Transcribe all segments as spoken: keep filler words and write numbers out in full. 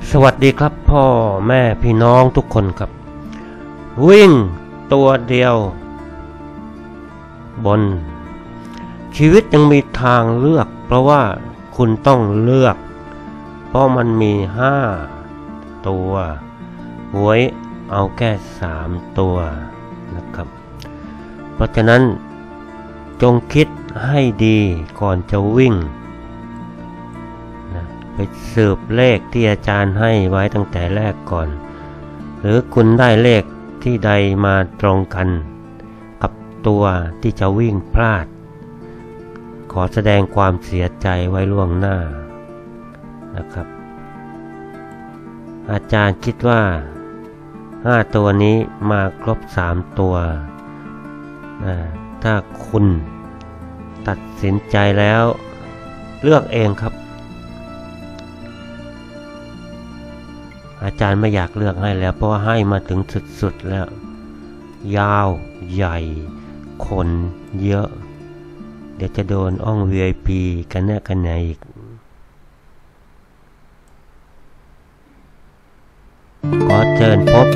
สวัสดีครับพ่อแม่พี่น้องทุกคนครับวิ่งตัวเดียวบนชีวิตยังมีทางเลือกเพราะว่าคุณต้องเลือกเพราะมันมีห้าตัวหวยเอาแค่สามตัวนะครับเพราะฉะนั้นจงคิดให้ดีก่อนจะวิ่งนะไปสืบเลขที่อาจารย์ให้ไว้ตั้งแต่แรกก่อนหรือคุณได้เลขที่ใดมาตรงกันกับตัวที่จะวิ่งพลาดขอแสดงความเสียใจไว้ล่วงหน้านะครับอาจารย์คิดว่าห้าตัวนี้มาครบสามตัวนะถ้าคุณตัดสินใจแล้วเลือกเองครับอาจารย์ไม่อยากเลือกให้แล้วเพราะว่าให้มาถึงสุดๆแล้วยาวใหญ่คนเยอะเดี๋ยวจะโดนอ้อง วี ไอ พี กันแน่กันไหนอีกขอเชิญพบ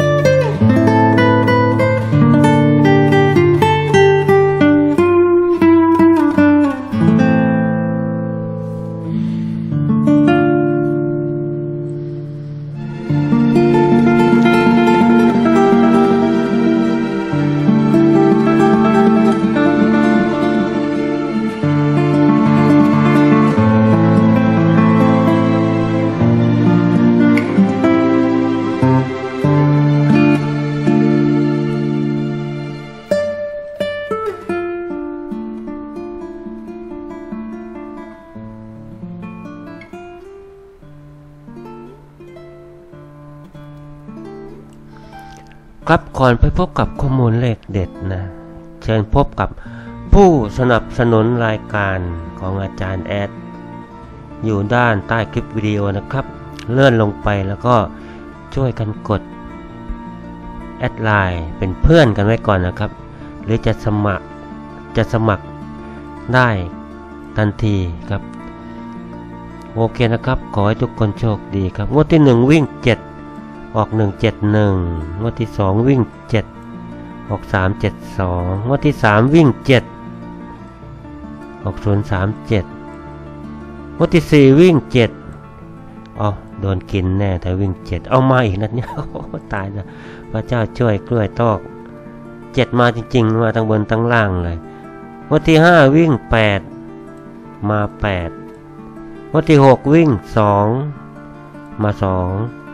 ครับก่อนไปพบกับข้อมูลเลขเด็ดนะเชิญพบกับผู้สนับสนุนรายการของอาจารย์แอดอยู่ด้านใต้คลิปวิดีโอนะครับเลื่อนลงไปแล้วก็ช่วยกันกดแอดไลน์เป็นเพื่อนกันไว้ก่อนนะครับหรือจะสมัครจะสมัครได้ทันทีครับโอเคนะครับขอให้ทุกคนโชคดีครับงวดที่หนึ่งวิ่งเจ็ดออกหนึ่งเจ็ดหนึ่งงวดที่สองวิ่งเจ็ดออกสามเจ็ดสองงวดที่สามวิ่งเจ็ดออกศูนย์สามเจ็ดงวดที่สี่วิ่งเจ็ดอ๋อโดนกินแน่แต่วิ่งเจ็ดเอามาอีกนัดเนี้ยโอ้ตายนะพระเจ้าช่วยกล้วยตอกเจ็ดมาจริงๆมาทั้งบนทั้งล่างเลยงวดที่ห้าวิ่งแปดมาแปดงวดที่หกวิ่งสองมาสอง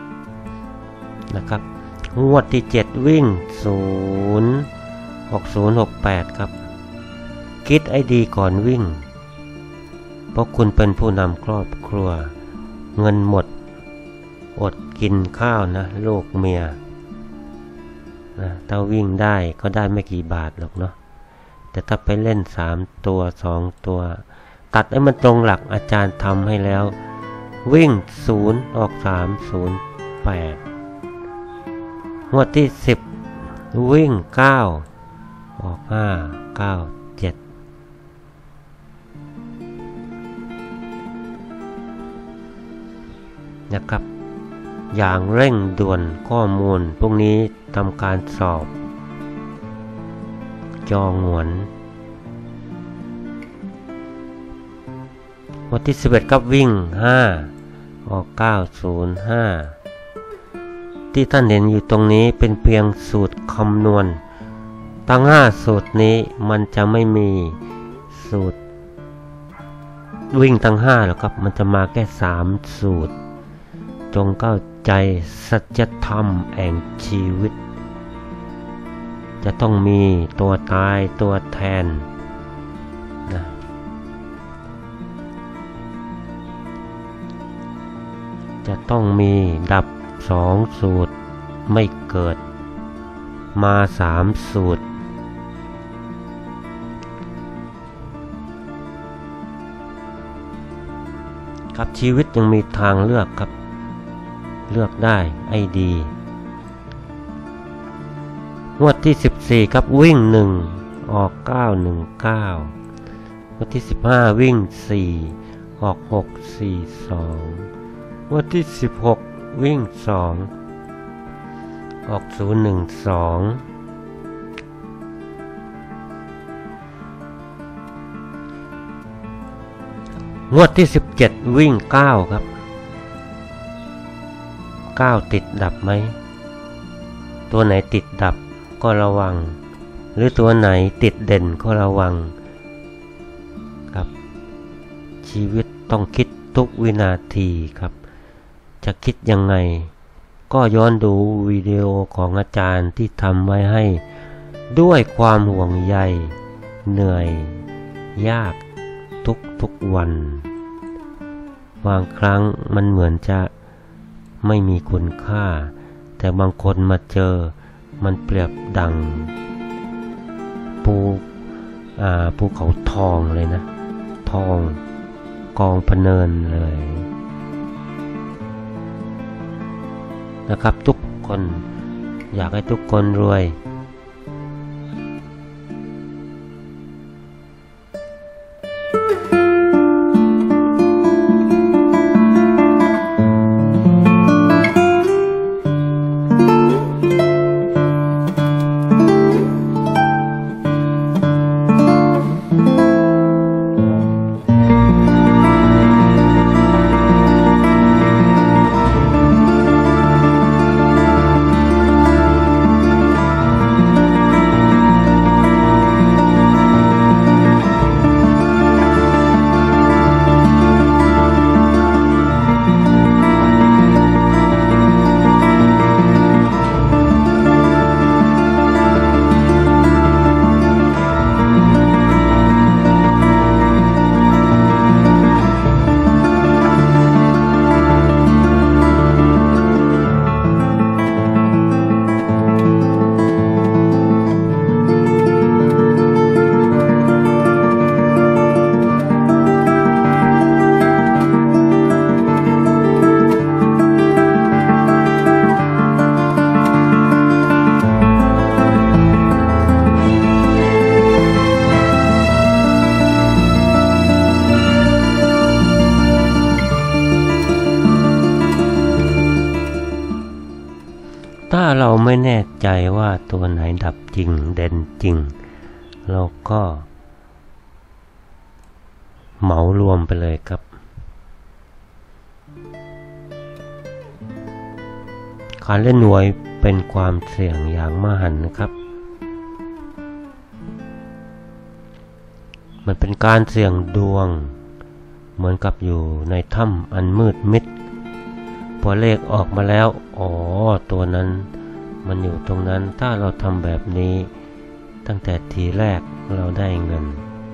นะครับงวดที่เจ็ดวิ่งศูนย์หกศูนย์หกแปดครับคิดให้ดีก่อนวิ่งเพราะคุณเป็นผู้นำครอบครัวเงินหมดอดกินข้าวนะลูกเมียนะถ้าวิ่งได้ก็ได้ไม่กี่บาทหรอกเนาะแต่ถ้าไปเล่นสามตัวสองตัวตัดให้มันตรงหลักอาจารย์ทำให้แล้ววิ่งศูนย์ออกสามศูนย์แปดงวดที่สิบวิ่งเก้าออกห้าเก้าเจ็ดนะครับอย่างเร่งด่วนข้อมูลพวกนี้ทำการสอบจองหวนงวดที่สิบเอ็ดครับวิ่งห้าออกเก้าศูนย์ห้าที่ท่านเห็นอยู่ตรงนี้เป็นเพียงสูตรคำนวณทั้งห้าสูตรนี้มันจะไม่มีสูตรวิ่งทั้งห้าหรอกครับมันจะมาแค่สามสูตรจงเข้าใจสัจธรรมแห่งชีวิตจะต้องมีตัวตายตัวแทนนะจะต้องมีดับสองสูตรไม่เกิดมาสามสูตรครับชีวิตยังมีทางเลือกครับเลือกได้ไอ้ดีงวดที่สิบสี่ครับวิ่งหนึ่งออกเก้าหนึ่งเก้างวดที่สิบห้าวิ่งสี่ออกหกสี่สองงวดที่สิบหกวิ่งสองออกศูนย์หนึ่งสองงวดที่สิบเจ็ดวิ่งเก้าครับเก้าติดดับไหมตัวไหนติดดับก็ระวังหรือตัวไหนติดเด่นก็ระวังครับชีวิตต้องคิดทุกวินาทีครับจะคิดยังไงก็ย้อนดูวิดีโอของอาจารย์ที่ทำไว้ให้ด้วยความห่วงใยเหนื่อยยากทุกทุกวันบางครั้งมันเหมือนจะไม่มีคุณค่าแต่บางคนมาเจอมันเปรียบดังภูอ่าภูเขาทองเลยนะทองกองพะเนินเลยนะครับทุกคนอยากให้ทุกคนรวยถ้าเราไม่แน่ใจว่าตัวไหนดับจริงเด่นจริงเราก็เหมารวมไปเลยครับการเล่นหวยเป็นความเสี่ยงอย่างมหันต์นะครับมันเป็นการเสี่ยงดวงเหมือนกับอยู่ในถ้ำอันมืดมิดพอเลขออกมาแล้วอ๋อตัวนั้นมันอยู่ตรงนั้นถ้าเราทำแบบนี้ตั้งแต่ทีแรกเราได้เงิน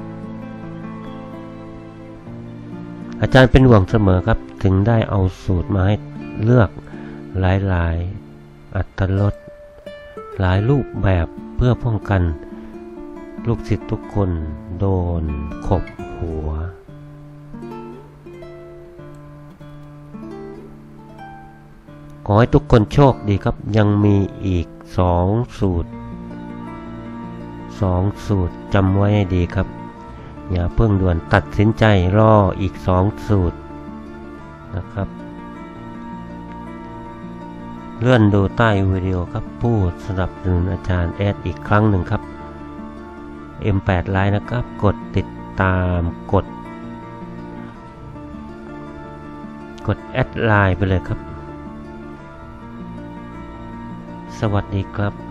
อาจารย์เป็นห่วงเสมอครับถึงได้เอาสูตรมาให้เลือกหลายๆอรรถรสหลายรูปแบบเพื่อป้องกันลูกศิษย์ทุกคนโดนขบหัวขอให้ทุกคนโชคดีครับยังมีอีกสองสูตรสองสูตรจำไว้ให้ดีครับอย่าเพิ่งด่วนตัดสินใจรออีกสองสูตรนะครับเลื่อนดูใต้วิดีโอครับผู้สนับสนุนอาจารย์แอดอีกครั้งหนึ่งครับ เอ็ม แปด ไลน์นะครับกดติดตามกดกดแอดไลน์ไปเลยครับสวัสดีครับ